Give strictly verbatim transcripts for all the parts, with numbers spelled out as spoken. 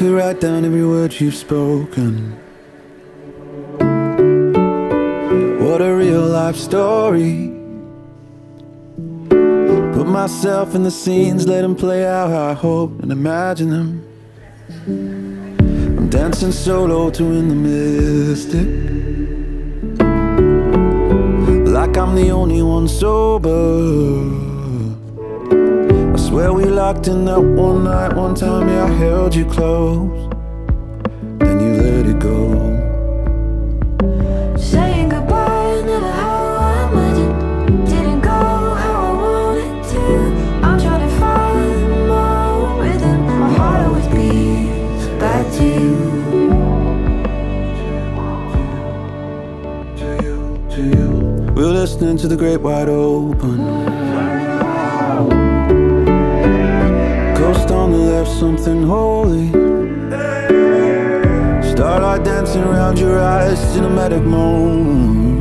could write down every word you've spoken. What a real life story. Put myself in the scenes, let them play out how I hope and imagine them. I'm dancing solo to in the mystic, like I'm the only one sober. I swear we locked in that one night, one time, yeah, I held you close, then you let it go. Saying goodbye, never how I imagined. Didn't go how I wanted to. I'm trying to find my own rhythm. My heart always beats back to you. To you, to you. We're listening to the great wide open. Ghost on the left, something holy. Starlight dancing around your eyes, cinematic moment.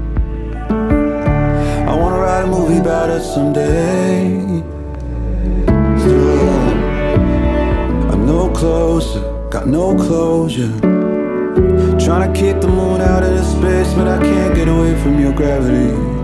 I wanna write a movie about us someday. Still, I'm no closer, got no closure. Trying to kick the moon out of space, but I can't get away from your gravity.